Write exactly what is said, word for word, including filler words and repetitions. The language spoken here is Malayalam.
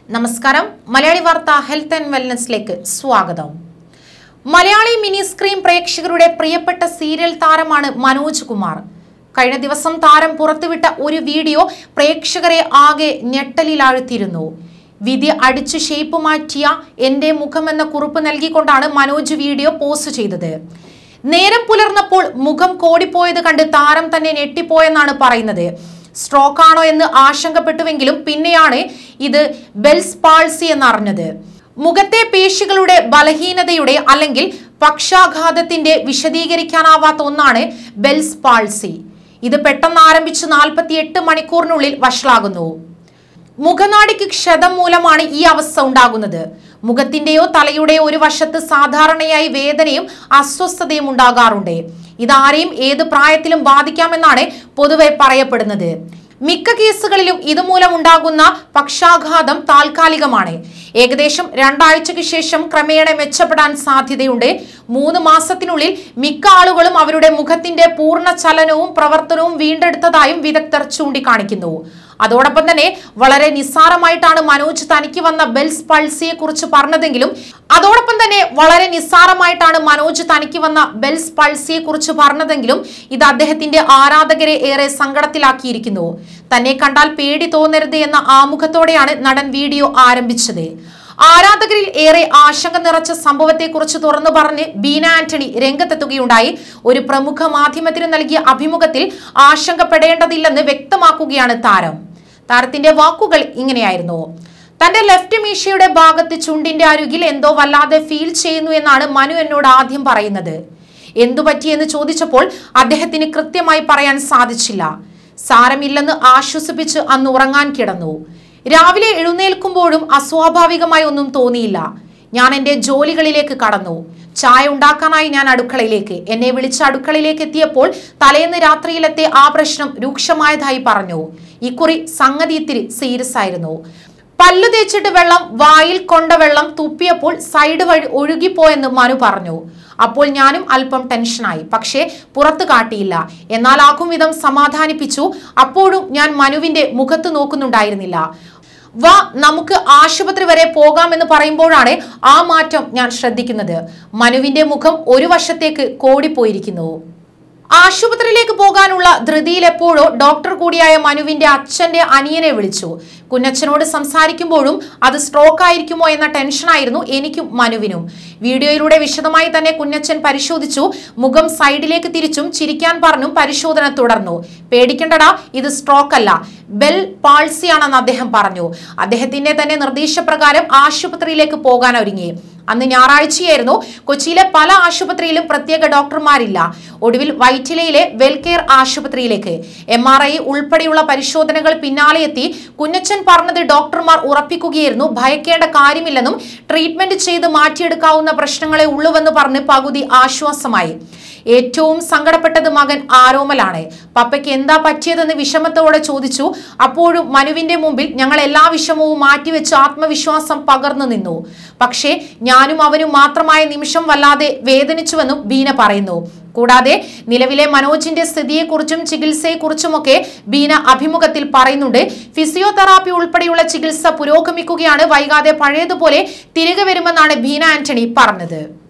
നമസ്കാരം മലയാളി വാർത്ത ഹെൽത്ത് ആൻഡ് വെൽനസിലേക്ക് സ്വാഗതം. മലയാളി മിനി സ്ക്രീൻ പ്രേക്ഷകരുടെ പ്രിയപ്പെട്ട സീരിയൽ താരമാണ് മനോജ് കുമാർ. കഴിഞ്ഞ ദിവസം താരം പുറത്തുവിട്ട ഒരു വീഡിയോ പ്രേക്ഷകരെ ആകെ ഞെട്ടലിലാഴ്ത്തിയിരുന്നു. വിധി അടിച്ചു ഷേപ്പ് മാറ്റിയ എന്റെ മുഖമെന്ന കുറിപ്പ് നൽകിക്കൊണ്ടാണ് മനോജ് വീഡിയോ പോസ്റ്റ് ചെയ്തത്. നേരം പുലർന്നപ്പോൾ മുഖം കോടിപ്പോയത് കണ്ട് താരം തന്നെ ഞെട്ടിപ്പോയെന്നാണ് പറയുന്നത്. സ്ട്രോക്ക് ആണോ എന്ന് ആശങ്കപ്പെട്ടുവെങ്കിലും പിന്നെയാണ് ഇത് ബെൽസ് പാൾസി എന്നറിഞ്ഞത്. മുഖത്തെ പേശികളുടെ ബലഹീനതയുടെ അല്ലെങ്കിൽ പക്ഷാഘാതത്തിന്റെ വിശദീകരിക്കാനാവാത്ത ഒന്നാണ് ബെൽസ് പാൾസി. ഇത് പെട്ടെന്ന് ആരംഭിച്ച് നാൽപ്പത്തി എട്ട് മണിക്കൂറിനുള്ളിൽ വഷളാകുന്നു. മുഖനാടിക്ക് ക്ഷതം മൂലമാണ് ഈ അവസ്ഥ ഉണ്ടാകുന്നത്. മുഖത്തിന്റെയോ തലയുടെയോ ഒരു വശത്ത് സാധാരണയായി വേദനയും അസ്വസ്ഥതയും ഉണ്ടാകാറുണ്ട്. ഇതാരെയും ഏത് പ്രായത്തിലും ബാധിക്കാമെന്നാണ് പൊതുവെ പറയപ്പെടുന്നത്. മിക്ക കേസുകളിലും ഇതുമൂലം ഉണ്ടാകുന്ന പക്ഷാഘാതം താൽക്കാലികമാണ്. ഏകദേശം രണ്ടാഴ്ചയ്ക്ക് ശേഷം ക്രമേണ മെച്ചപ്പെടാൻ സാധ്യതയുണ്ട്. മൂന്ന് മാസത്തിനുള്ളിൽ മിക്ക ആളുകളും അവരുടെ മുഖത്തിന്റെ പൂർണ്ണ ചലനവും പ്രവർത്തനവും വീണ്ടെടുത്തതായും വിദഗ്ധർ ചൂണ്ടിക്കാണിക്കുന്നു. അതോടൊപ്പം തന്നെ വളരെ നിസ്സാരമായിട്ടാണ് മനോജ് തനിക്ക് വന്ന ബെൽസ് പൾസിയെ കുറിച്ച് പറഞ്ഞതെങ്കിലും അതോടൊപ്പം തന്നെ വളരെ നിസ്സാരമായിട്ടാണ് മനോജ് തനിക്ക് വന്ന ബെൽസ് പൾസിയെ കുറിച്ച് പറഞ്ഞതെങ്കിലും ഇത് അദ്ദേഹത്തിന്റെ ആരാധകരെ ഏറെ സങ്കടത്തിലാക്കിയിരിക്കുന്നു. തന്നെ കണ്ടാൽ പേടി തോന്നരുത് എന്ന ആമുഖത്തോടെയാണ് നടൻ വീഡിയോ ആരംഭിച്ചത്. ആരാധകരിൽ ഏറെ ആശങ്ക നിറച്ച സംഭവത്തെക്കുറിച്ച് തുറന്നു പറഞ്ഞ് ബീന ആന്റണി രംഗത്തെത്തുകയുണ്ടായി. ഒരു പ്രമുഖ മാധ്യമത്തിന് നൽകിയ അഭിമുഖത്തിൽ ആശങ്കപ്പെടേണ്ടതില്ലെന്ന് വ്യക്തമാക്കുകയാണ് താരം. താരത്തിന്റെ വാക്കുകൾ ഇങ്ങനെയായിരുന്നു. തന്റെ ലെഫ്റ്റ് മീശയുടെ ഭാഗത്ത് ചുണ്ടിന്റെ അരുകിൽ എന്തോ വല്ലാതെ ഫീൽ ചെയ്യുന്നു എന്നാണ് മനു എന്നോട് ആദ്യം പറയുന്നത്. എന്തു പറ്റിയെന്ന് ചോദിച്ചപ്പോൾ അദ്ദേഹത്തിന് കൃത്യമായി പറയാൻ സാധിച്ചില്ല. സാരമില്ലെന്ന് ആശ്വസിപ്പിച്ച് അന്ന് ഉറങ്ങാൻ കിടന്നു. രാവിലെ എഴുന്നേൽക്കുമ്പോഴും അസ്വാഭാവികമായി ഒന്നും തോന്നിയില്ല. ഞാൻ എൻ്റെ ജോലികളിലേക്ക് കടന്നു. ചായ ഉണ്ടാക്കാനായി ഞാൻ അടുക്കളയിലേക്ക് എന്നെ വിളിച്ച അടുക്കളയിലേക്ക് എത്തിയപ്പോൾ തലേന്ന് രാത്രിയിലത്തെ ആ പ്രശ്നം രൂക്ഷമായതായി പറഞ്ഞു. ഇക്കുറി സംഗതി ഇത്തിരി സീരിയസ് ആയിരുന്നു. പല്ലു തേച്ചിട്ട് വെള്ളം വായിൽ കൊണ്ട വെള്ളം തുപ്പിയപ്പോൾ സൈഡ് വഴി ഒഴുകിപ്പോയെന്ന് മനു പറഞ്ഞു. അപ്പോൾ ഞാനും അല്പം ടെൻഷനായി. പക്ഷേ പുറത്തു കാട്ടിയില്ല. എന്നാൽ ആക്കും വിധം സമാധാനിപ്പിച്ചു. അപ്പോഴും ഞാൻ മനുവിന്റെ മുഖത്ത് നോക്കുന്നുണ്ടായിരുന്നില്ല. വാ നമുക്ക് ആശുപത്രി വരെ പോകാമെന്ന് പറയുമ്പോഴാണ് ആ മാറ്റം ഞാൻ ശ്രദ്ധിക്കുന്നത്. മനുവിന്റെ മുഖം ഒരു വശത്തേക്ക് കോടിപ്പോയിരിക്കുന്നു. ആശുപത്രിയിലേക്ക് പോകാനുള്ള ധൃതിയിൽ എപ്പോഴോ ഡോക്ടർ കൂടിയായ മനുവിന്റെ അച്ഛന്റെ അനിയനെ വിളിച്ചു. കുഞ്ഞച്ഛനോട് സംസാരിക്കുമ്പോഴും അത് സ്ട്രോക്ക് ആയിരിക്കുമോ എന്ന ടെൻഷനായിരുന്നു എനിക്കും മനുവിനും. വീഡിയോയിലൂടെ വിശദമായി തന്നെ കുഞ്ഞച്ഛൻ പരിശോധിച്ചു. മുഖം സൈഡിലേക്ക് തിരിച്ചും ചിരിക്കാൻ പറഞ്ഞും പരിശോധന തുടർന്നു. പേടിക്കണ്ടടാ, ഇത് സ്ട്രോക്ക് അല്ല, ബെൽ പാൾസിയാണെന്ന് അദ്ദേഹം പറഞ്ഞു. അദ്ദേഹത്തിന്റെ തന്നെ നിർദ്ദേശപ്രകാരം ആശുപത്രിയിലേക്ക് പോകാൻ ഒരുങ്ങി. അന്ന് ഞായറാഴ്ചയായിരുന്നു. കൊച്ചിയിലെ പല ആശുപത്രിയിലും പ്രത്യേക ഡോക്ടർമാരില്ല. ഒടുവിൽ വൈറ്റിലയിലെ വെൽകെയർ ആശുപത്രിയിലേക്ക് എം ആർ ഐ ഉൾപ്പെടെയുള്ള പരിശോധനകൾ പിന്നാലെ എത്തി. കുഞ്ഞച്ഛൻ പറഞ്ഞത് ഡോക്ടർമാർ ഉറപ്പിക്കുകയായിരുന്നു. ഭയക്കേണ്ട കാര്യമില്ലെന്നും ട്രീറ്റ്മെന്റ് ചെയ്ത് മാറ്റിയെടുക്കാവുന്ന പ്രശ്നങ്ങളെ ഉള്ളുവെന്ന് പറഞ്ഞ് പകുതി ആശ്വാസമായി. ഏറ്റവും സങ്കടപ്പെട്ടത് മകൻ ആരോമലാണ്. പപ്പയ്ക്ക് എന്താ പറ്റിയതെന്ന് വിഷമത്തോടെ ചോദിച്ചു. അപ്പോഴും മനുവിന്റെ മുമ്പിൽ ഞങ്ങൾ എല്ലാ വിഷമവും മാറ്റിവെച്ച് ആത്മവിശ്വാസം പകർന്നു നിന്നു. പക്ഷേ ഞാനും അവനും മാത്രമായ നിമിഷം വല്ലാതെ വേദനിച്ചുവെന്നും ബീന പറയുന്നു. കൂടാതെ നിലവിലെ മനോജിന്റെ സ്ഥിതിയെക്കുറിച്ചും ചികിത്സയെക്കുറിച്ചുമൊക്കെ ബീന അഭിമുഖത്തിൽ പറയുന്നുണ്ട്. ഫിസിയോതെറാപ്പി ഉൾപ്പെടെയുള്ള ചികിത്സ പുരോഗമിക്കുകയാണ്. വൈകാതെ പഴയതുപോലെ തിരികെ വരുമെന്നാണ് ബീന ആന്റണി പറഞ്ഞത്.